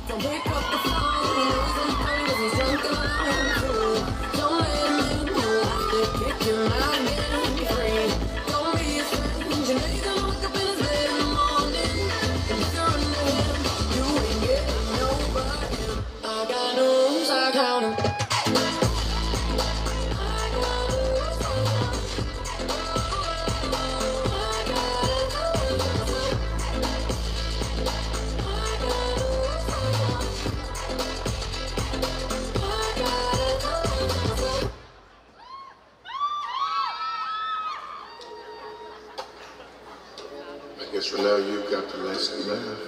Don't pick up the phone, losing fingers and something I'm through. Don't let him in, you have to kick him out and get him free. Don't be a stranger, now you're gonna wake up in his bed in the morning. And if you're under him, you ain't getting nobody. I got no rules, I count 'em. I guess for now you've got the last laugh.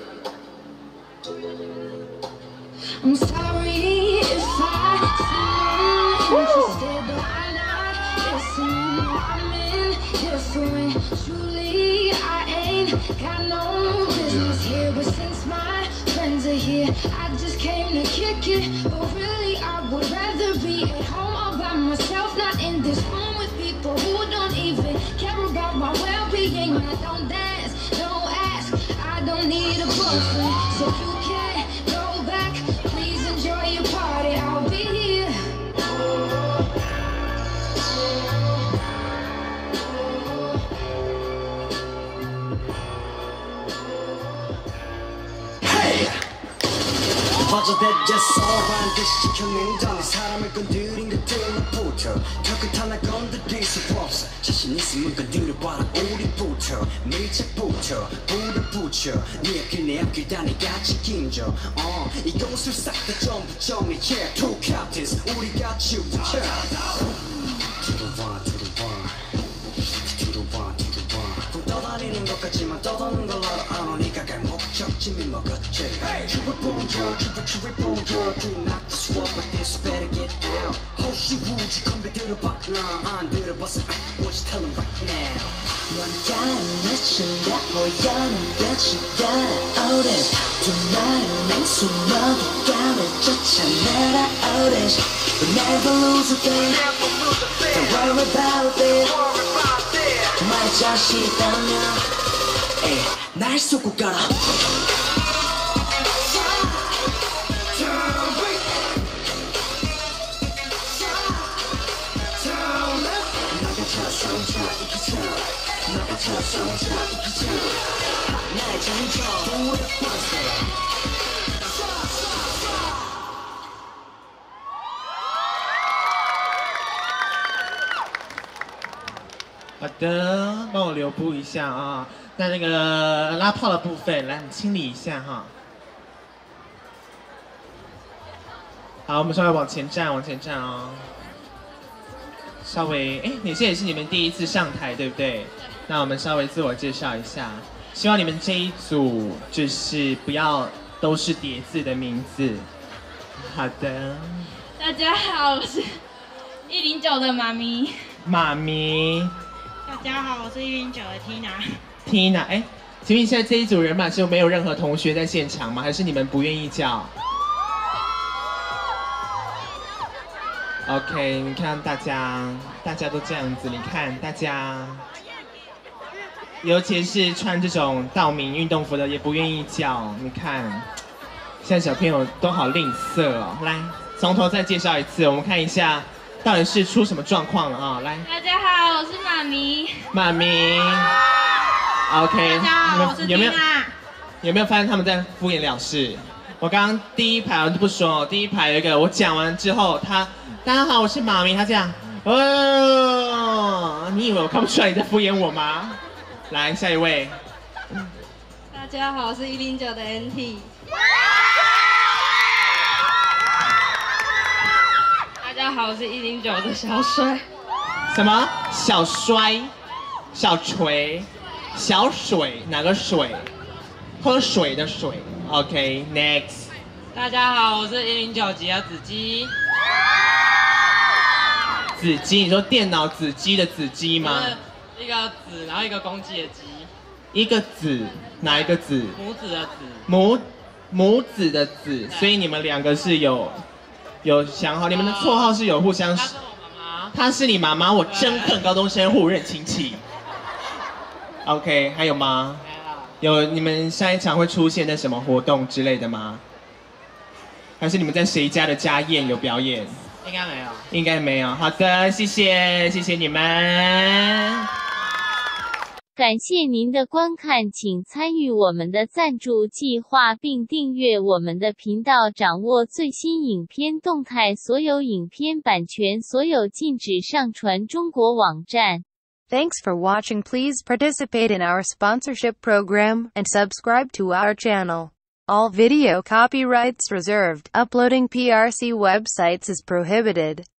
I'm sorry if I seem interested, but I'm not listening. I'm indifferent. Truly, I ain't got no business here. But since my friends are here, I just came to kick it. But really, I would rather be at home all by myself, not in this room with people who don't even care about my well-being. I don't dance, don't ask, I don't need a boyfriend, so you can't go back. Please enjoy your party, I'll be here. 화제됐어 반드시 지켜낸다는 사람을 건드린 것들로부터 턱을 하나 건드릴 수 없어 자신 있으면 건드려봐라 우리부터 밀착부터 불을 붙여 네 앞길 내 앞길 다 내가 책임져 이곳을 싹 다 전부 정리해 Two captains 우리가 지우자 To the one, to the one To the one, to the one 떠다니는 것 같지만 떠도는 걸 알아 네가 갈 목적지미 먹었지 Triple bonjour, triple bonjour Do not swap with this, better get out 혹시 우지 컴백 들어봐 나안 들어봤어 What you tell 'em right now 뭔가 미친다 보여는 끝이 날아오래 tonight 맹수 너도 까매조차 날아오래 But never lose a thing Don't worry about it 정말 자신 있다면 날 쏘고 가라 나의 장점 好的，帮我留步一下啊。那个拉炮的部分，来你清理一下哈。好，我们稍微往前站，往前站哦。稍微，哎，你这也是你们第一次上台，对不对？那我们稍微自我介绍一下，希望你们这一组就是不要都是叠字的名字。好的。 大家好，我是109的妈咪。 妈咪。 大家好，我是109的 Tina。哎，请问现在这一组人马是没有任何同学在现场吗？还是你们不愿意叫 ？OK， 你看大家都这样子，你看大家，尤其是穿这种道明运动服的也不愿意叫。你看，现在小朋友都好吝啬哦。来，从头再介绍一次，我们看一下到底是出什么状况了啊？来， 大家好，我是妈咪。 妈咪。OK， 大家好，我是 Tina。 有没有发现他们在敷衍了事？我刚刚第一排我就不说，第一排有一个我讲完之后，大家好，我是妈咪，他这样，你以为我看不出来你在敷衍我吗？来，下一位。 大家好，我是109的 NT。大家好，我是109的小水。 什么？小衰？小锤？小水？哪个水？喝水的水。OK，next。 大家好，我是109级的子基。 子基，你说电脑子基的子基吗？ 一个子，然后一个公鸡的鸡。 一个子，哪一个子？ 母子的子。 母子的子，所以你们两个是有想好，你们的绰号是有互相。她是我妈妈。 她是你妈妈，我真恨高中生互认亲戚。OK， 还有吗？有，你们下一场会出现的什么活动之类的吗？ 还是你们在谁家的家宴有表演？ 应该没有。 应该没有。好的，谢谢，谢谢你们。 感谢您的观看，请参与我们的赞助计划并订阅我们的频道，掌握最新影片动态。所有影片版权所有禁止上传中国网站。 Thanks for watching. Please participate in our sponsorship program and subscribe to our channel. All video copyrights reserved. Uploading PRC websites is prohibited.